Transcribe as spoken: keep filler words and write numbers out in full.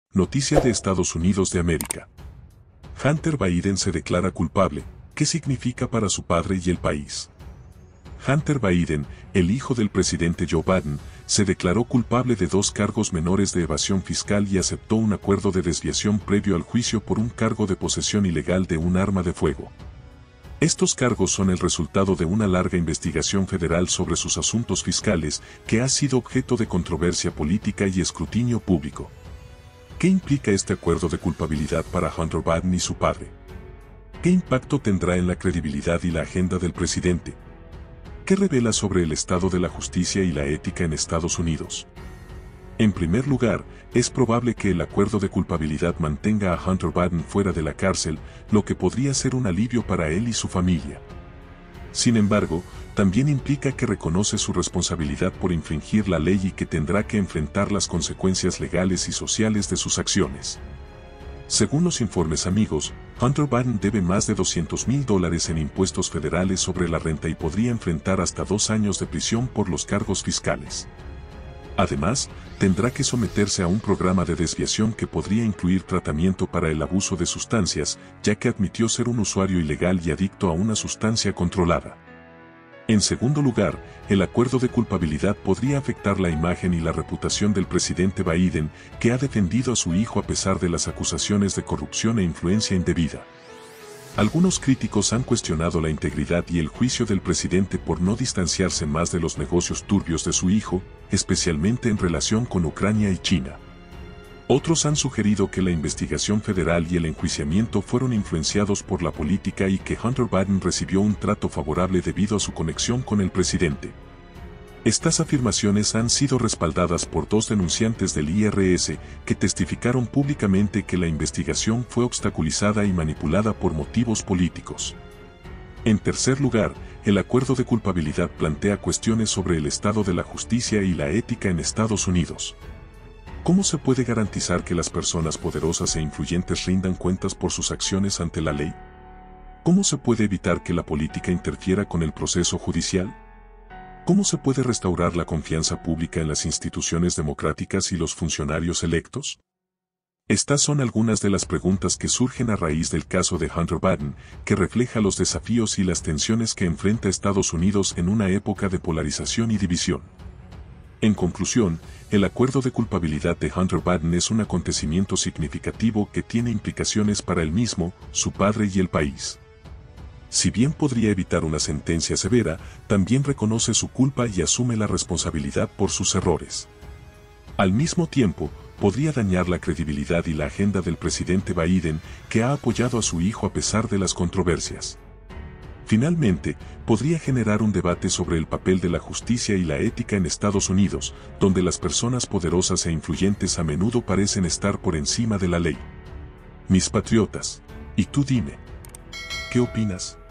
Noticia de Estados Unidos de América. Hunter Biden se declara culpable. ¿Qué significa para su padre y el país? Hunter Biden, el hijo del presidente Joe Biden, se declaró culpable de dos cargos menores de evasión fiscal y aceptó un acuerdo de desviación previo al juicio por un cargo de posesión ilegal de un arma de fuego. Estos cargos son el resultado de una larga investigación federal sobre sus asuntos fiscales que ha sido objeto de controversia política y escrutinio público. ¿Qué implica este acuerdo de culpabilidad para Hunter Biden y su padre? ¿Qué impacto tendrá en la credibilidad y la agenda del presidente? ¿Qué revela sobre el estado de la justicia y la ética en Estados Unidos? En primer lugar, es probable que el acuerdo de culpabilidad mantenga a Hunter Biden fuera de la cárcel, lo que podría ser un alivio para él y su familia. Sin embargo, también implica que reconoce su responsabilidad por infringir la ley y que tendrá que enfrentar las consecuencias legales y sociales de sus acciones. Según los informes amigos, Hunter Biden debe más de doscientos mil dólares en impuestos federales sobre la renta y podría enfrentar hasta dos años de prisión por los cargos fiscales. Además, tendrá que someterse a un programa de desviación que podría incluir tratamiento para el abuso de sustancias, ya que admitió ser un usuario ilegal y adicto a una sustancia controlada. En segundo lugar, el acuerdo de culpabilidad podría afectar la imagen y la reputación del presidente Biden, que ha defendido a su hijo a pesar de las acusaciones de corrupción e influencia indebida. Algunos críticos han cuestionado la integridad y el juicio del presidente por no distanciarse más de los negocios turbios de su hijo, especialmente en relación con Ucrania y China. Otros han sugerido que la investigación federal y el enjuiciamiento fueron influenciados por la política y que Hunter Biden recibió un trato favorable debido a su conexión con el presidente. Estas afirmaciones han sido respaldadas por dos denunciantes del I R S que testificaron públicamente que la investigación fue obstaculizada y manipulada por motivos políticos. En tercer lugar, el acuerdo de culpabilidad plantea cuestiones sobre el estado de la justicia y la ética en Estados Unidos. ¿Cómo se puede garantizar que las personas poderosas e influyentes rindan cuentas por sus acciones ante la ley? ¿Cómo se puede evitar que la política interfiera con el proceso judicial? ¿Cómo se puede restaurar la confianza pública en las instituciones democráticas y los funcionarios electos? Estas son algunas de las preguntas que surgen a raíz del caso de Hunter Biden, que refleja los desafíos y las tensiones que enfrenta Estados Unidos en una época de polarización y división. En conclusión, el acuerdo de culpabilidad de Hunter Biden es un acontecimiento significativo que tiene implicaciones para él mismo, su padre y el país. Si bien podría evitar una sentencia severa, también reconoce su culpa y asume la responsabilidad por sus errores. Al mismo tiempo, podría dañar la credibilidad y la agenda del presidente Biden, que ha apoyado a su hijo a pesar de las controversias. Finalmente, podría generar un debate sobre el papel de la justicia y la ética en Estados Unidos, donde las personas poderosas e influyentes a menudo parecen estar por encima de la ley. Mis patriotas, ¿y tú dime? ¿Qué opinas?